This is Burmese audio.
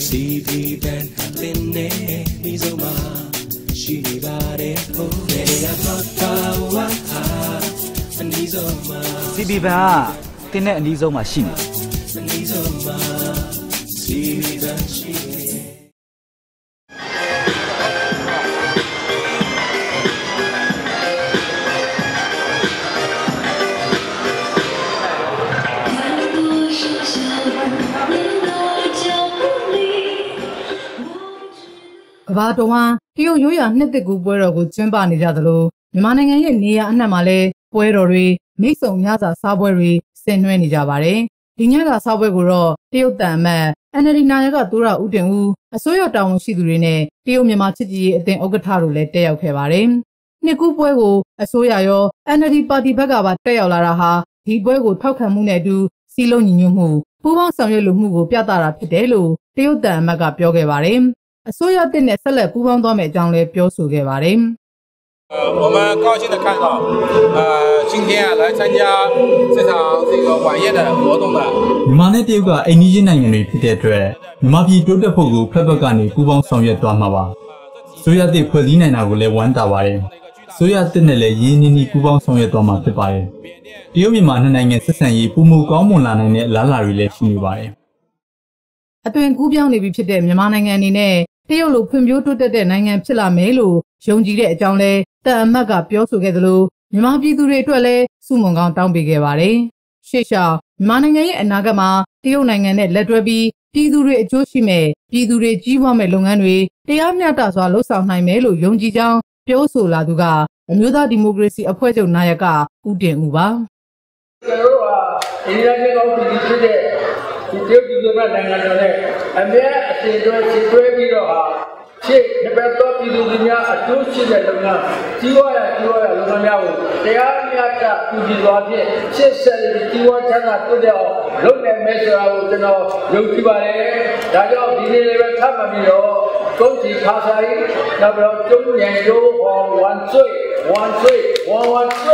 CB band happinne mizoma shini bare ho nega thota wa anizoma CB band တင်းတဲ့အနည်းဆုံးမှာရှိနေ anizoma CB band ရှိနေဘာတော်ဝမ်းတရုတ်ရိုးရာနှစ်သက်ကူပွဲတော်ကိုကျင်းပနေကြသလိုမြန်မာနိုင်ငံရဲ့နေရာအနှံ့မှာလည်းပွဲတော်တွေမိတ်ဆုံညစာစားပွဲတွေဆင်နွှဲနေကြပါတယ်။ဒီညစာစားပွဲကိုတော့တရုတ်တန်အမတ် NLD နာယကသူရဦးတင်ဦးအစိုးရတာဝန်ရှိသူတွေနဲ့တရုတ်မြန်မာချစ်ကြည်ရေးအသင်းဥက္ကဋ္ဌတို့လည်းတက်ရောက်ခဲ့ပါတယ်။နှစ်ကူးပွဲကိုအစိုးရရော NLD ပါတီဘက်ကပါတက်ရောက်လာတာဟာဒီပွဲကိုထောက်ခံမှုနဲ့အတူစီးလုံးညီညွတ်မှုပူးပေါင်းဆောင်ရွက်လိုမှုကိုပြသတာဖြစ်တယ်လို့တရုတ်တန်အမတ်ကပြောခဲ့ပါတယ်။အစိုးရတစ်နဲ့ဆက်လက်ပူးပေါင်းသွားမယ့်အကြောင်းလည်းပြောဆိုခဲ့ပါတယ်我们高兴的看到，今天来参加这场晚宴的活动的。 မြန်မာနဲ့တရုတ်ကအိမ်နီးချင်းနိုင်ငံတွေဖြစ်တဲ့အတွက်မြန်မာပြည်တိုးတက်ဖို့ကိုဖက်ဖက်ကနေပူးပေါင်းဆောင်ရွက်သွားမှာပါ။ဆိုရတဲ့ဖွဲ့စည်းနိုင်တာကိုလည်းဝမ်းသာပါတယ်။ဆိုရတဲ့နဲ့လည်းရင်းနှီးနှီးပူးပေါင်းဆောင်ရွက်သွားမှာဖြစ်ပါတယ်။တရုတ်မြန်မာနှစ်နိုင်ငံဆက်ဆံရေးပုံမူကောင်းမွန်လာနိုင်တဲ့အလားအလာတွေလည်းရှိနေပါတယ်။အသွင်ကူးပြောင်းနေပြီဖြစ်တဲ့မြန်မာနိုင်ငံအနေနဲ့တရုတ်လိုဖွံ့ဖြိုးတိုးတက်တဲ့နိုင်ငံဖြစ်လာမယ်လို့ယုံကြည်တဲ့အကြောင်းလဲတန်အမတ်ကပြောဆိုခဲ့သလိုမြန်မာပြည်သူတွေအတွက်လည်းစုမုံကောင်းတောင်းပေးခဲ့ပါတယ်။ရှေ့လျှောက်မြန်မာနိုင်ငံရဲ့အနာဂတ်မှာတရုတ်နိုင်ငံနဲ့လက်တွဲပြီးပြည်သူတွေအကျိုးရှိမဲ့ပြည်သူတွေကြီးပွားမဲ့လုပ်ငန်းတွေတရားမျှတစွာလှုပ်ဆောင်နိုင်မယ်လို့ယုံကြည်ကြောင်းပြောဆိုလာသူကအမျိုးသားဒီမိုကရေစီအဖွဲ့ချုပ်နာယကဦးတင်ဦးပါ။ကျွန်တော်တို့ကအိန္ဒိယနိုင်ငံကိုပြည်ဖြစ်တဲ့ဒီတရုတ်ပြည်သူများနိုင်ငံတော်နဲ့အမြဲအစဉ်တွဲပြီးတော့ရှေ့နှစ်ပတ်သောပြည်သူများအကျိုးရှိတဲ့လုပ်ငန်းကြီးဝါရလုပ်ငန်းများကိုတရားမျှတပြုလုပ်သွားဖြင့်ရှေ့ဆက်ပြီးကြီးဝါချမ်းသာတိုးတက်အောင်လုပ်နိုင်မယ်ဆိုတာကိုကျွန်တော်ယုံကြည်ပါတယ်။ဒါကြောင့်ဒီနေ့လည်းပဲထပ်မပြီးတော့ကုန်ချီခါဆိုင်နောက်ပြီးတော့ကျုံညံရိုးဝမ်ဆွေ